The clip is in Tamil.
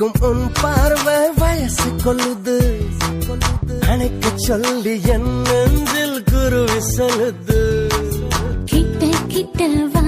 பார்க்கும் உன் பார்வை வயசு கொள்ளுது. அணைக்க சொல்லி என் நெஞ்சில் குருவி சொல்லுது. கிட்ட கிட்ட வா